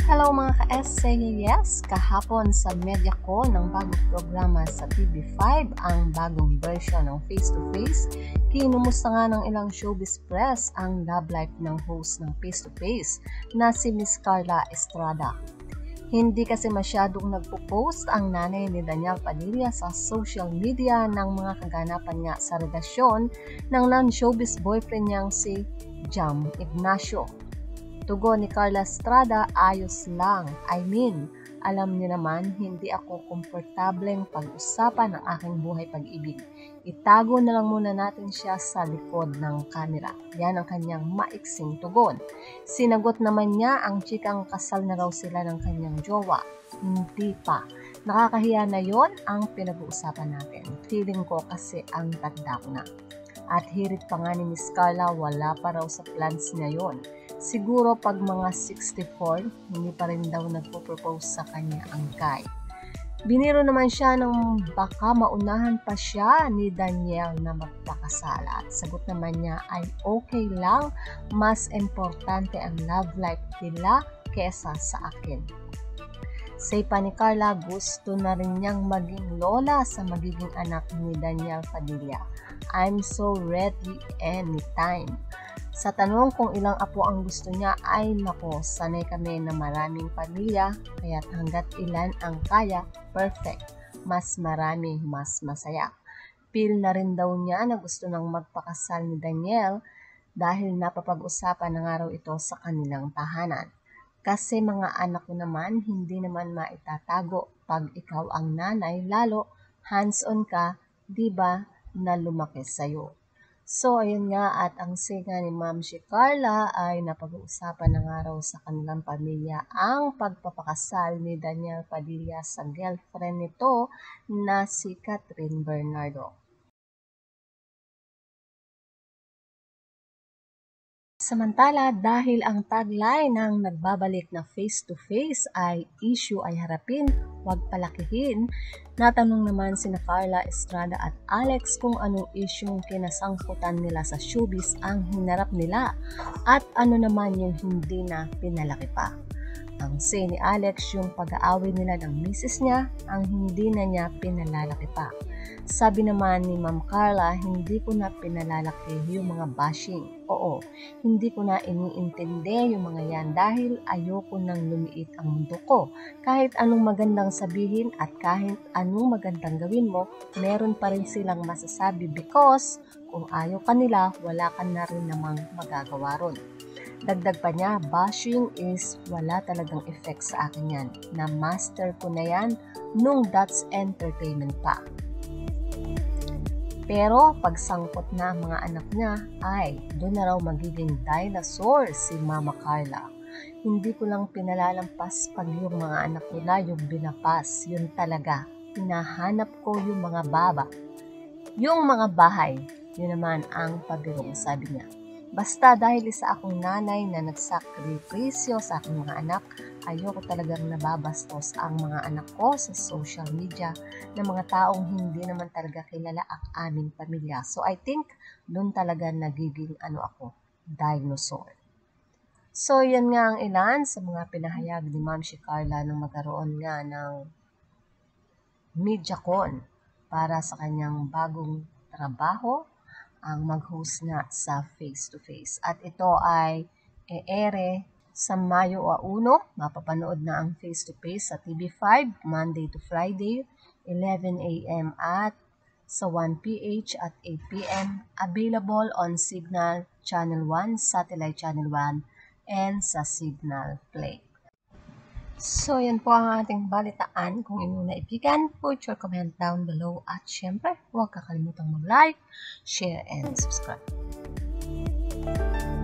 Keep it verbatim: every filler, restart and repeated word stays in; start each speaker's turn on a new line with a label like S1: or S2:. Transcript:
S1: Hello mga ka-essay! Yes, kahapon sa Mediacon ng bagong programa sa T V five ang bagong version ng Face to Face. Kinumusta nga ng ilang showbiz press ang love life ng host ng Face to Face na si Miss Carla Estrada. Hindi kasi masyadong nagpo-post ang nanay ni Daniel Padilla sa social media ng mga kaganapan nga sa relasyon ng non-showbiz boyfriend niyang si Jam Ignacio. Tugon ni Carla Estrada, ayos lang. I mean, alam niyo naman, hindi ako komportableng pag-usapan ang aking buhay pag-ibig. Itago na lang muna natin siya sa likod ng kamera. Yan ang kanyang maiksing tugon. Sinagot naman niya ang chikang kasal na raw sila ng kanyang jowa. Hindi pa. Nakakahiya na yon ang pinag-uusapan natin. Feeling ko kasi ang tanda ko na. At hirit pa nga ni Miss Carla, wala pa raw sa plans niya yon. Siguro pag mga sixty-four, hindi pa rin daw nagpo-propose sa kanya ang guy. Biniro naman siya ng baka maunahan pa siya ni Daniel na magpakasal. At sagot naman niya ay okay lang, mas importante ang love life nila kesa sa akin. Say pa ni Carla, gusto na rin niyang maging lola sa magiging anak ni Daniel Padilla. I'm so ready anytime. Sa tanong kung ilang apo ang gusto niya, ay nako, sanay kami na maraming pamilya, kaya't hanggat ilan ang kaya, perfect. Mas marami, mas masaya. Feel na rin daw niya na gusto nang magpakasal ni Daniel dahil napapag-usapan na nga raw ito sa kanilang tahanan. Kasi mga anak ko naman, hindi naman maitatago pag ikaw ang nanay, lalo hands-on ka, di ba, na lumaki sa'yo. So, ayun nga, at ang singa ni Ma'am si Carla ay napag-uusapan na nga raw sa kanilang pamilya ang pagpapakasal ni Daniel Padilla sa girlfriend nito na si Catherine Bernardo. Samantala, dahil ang tagline ng nagbabalik na face-to-face ay issue ay harapin, huwag palakihin, natanong naman sina Carla Estrada at Alex kung anong isyung kinasangkutan nila sa showbiz ang hinarap nila at ano naman yung hindi na pinalaki pa. Ang say ni Alex, yung pag-aaway nila ng misis niya, ang hindi na niya pinalalaki pa. Sabi naman ni Ma'am Carla, hindi ko na pinalalaki yung mga bashing. Oo, hindi ko na iniintindi yung mga yan dahil ayoko nang lumiit ang mundo ko. Kahit anong magandang sabihin at kahit anong magandang gawin mo, meron pa rin silang masasabi because kung ayaw ka nila, wala ka na rin namang magagawa ron. Dagdag pa niya, bashing is wala talagang effect sa akin yan. Na-master ko na yan nung That's Entertainment pa. Pero pagsangkot na ang mga anak niya, ay doon na raw magiging dinosaur si Mama Carla. Hindi ko lang pinalalampas pag yung mga anak nila yung binapas. Yun talaga. Hinahanap ko yung mga baba. Yung mga bahay, yun naman ang pabirong, sabi niya. Basta dahil isa akong nanay na nagsakripisyo sa aking mga anak, ayoko talagang nababastos ang mga anak ko sa social media ng mga taong hindi naman talaga kilala ang aming pamilya. So I think doon talaga nagiging ano ako, dinosaur. So yan nga ang ilan sa mga pinahayag ni Ma'am si Carla nang magkaroon nga ng Mediacon para sa kanyang bagong trabaho, ang mag-host nga sa face-to-face. At ito ay e-ere sa Mayo one, mapapanood na ang face-to-face sa T V five, Monday to Friday, eleven a m at sa one p h at eight p m Available on Signal Channel one, Satellite Channel one, and sa Signal Play. So, yan po ang ating balitaan. Kung inyong naibigan, put your comment down below. At syempre, huwag kakalimutang mag-like, share, and subscribe.